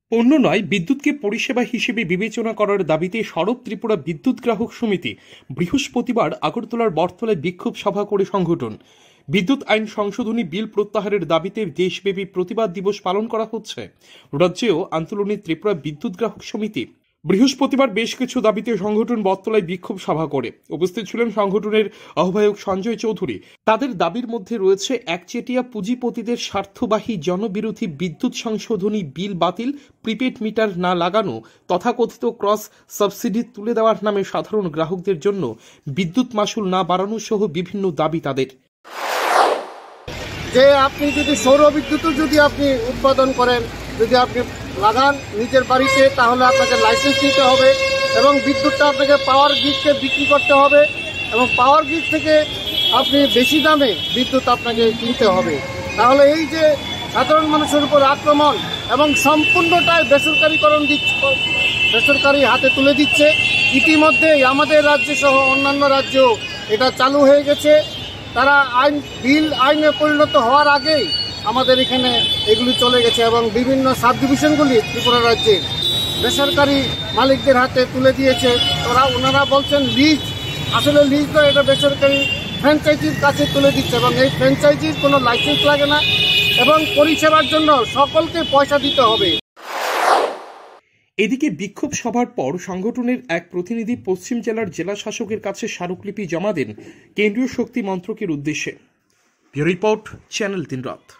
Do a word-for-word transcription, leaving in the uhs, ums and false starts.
পণ্য নয়, বিদ্যুৎকে পরিষেবা হিসেবে বিবেচনা করার দাবিতে সরব ত্রিপুরা বিদ্যুৎ গ্রাহক সমিতি বৃহস্পতিবার আগরতলার বটতলায় বিক্ষোভ সভা করে সংগঠন। বিদ্যুৎ আইন সংশোধনী বিল প্রত্যাহারের দাবিতে দেশব্যাপী প্রতিবাদ দিবস পালন করা হচ্ছে। রাজ্যেও আন্দোলনে ত্রিপুরা বিদ্যুৎ গ্রাহক সমিতি বৃহস্পতিবার বেশ কিছু দাবিতে সংগঠন বটতলায় বিক্ষোভ সভা করে। উপস্থিত ছিলেন সংগঠনের আহ্বায়ক সঞ্জয় চৌধুরী। তাদের দাবির মধ্যে রয়েছে একচেটিয়া পুঁজিপতিদের স্বার্থবাহী জনবিরোধী বিদ্যুৎ সংশোধনী বিল বাতিল, প্রিপেড মিটার না লাগানো, তথাকথিত ক্রস সাবসিডি তুলে দেওয়ার নামে সাধারণ গ্রাহকদের জন্য বিদ্যুৎ মাশুল না বাড়ানো সহ বিভিন্ন দাবি তাদের। যে আপনি যদি সৌর বিদ্যুৎ যদি আপনি উৎপাদন করেন, যদি আপনি লাগান নিজের বাড়িতে, তাহলে আপনাকে লাইসেন্স নিতে হবে এবং বিদ্যুৎটা আপনাকে পাওয়ার গ্রিডকে বিক্রি করতে হবে এবং পাওয়ার গ্রিড থেকে আপনি বেশি দামে বিদ্যুৎ আপনাকে কিনতে হবে। তাহলে এই যে সাধারণ মানুষের উপর আক্রমণ এবং সম্পূর্ণটাই বেসরকারিকরণ দিচ্ছে, বেসরকারি হাতে তুলে দিচ্ছে। ইতিমধ্যেই আমাদের রাজ্য সহ অন্যান্য রাজ্যেও এটা চালু হয়ে গেছে। তারা আইন বিল আইনে পরিণত হওয়ার আগেই আমাদের এখানে এগুলি চলে গেছে এবং বিভিন্ন সাব ডিভিশনগুলি ত্রিপুরা রাজ্যে বেসরকারি মালিকদের হাতে তুলে দিয়েছে। ওরা ওনারা বলছেন লিজ, আসলে লিজ নয়, এটা বেসরকারি ফ্র্যাঞ্চাইজির কাছে তুলে দিচ্ছে এবং এই ফ্র্যাঞ্চাইজির কোনো লাইসেন্স লাগে না এবং পরিষেবার জন্য সকলকে পয়সা দিতে হবে। এদিকে বিক্ষোভ সভার পর সংগঠনের এক প্রতিনিধি পশ্চিম জেলার জেলা শাসকের কাছে স্মারকলিপি জমা দেন কেন্দ্রীয় শক্তি মন্ত্রকের উদ্দেশ্যে। রিপোর্ট, চ্যানেল তিন রাত।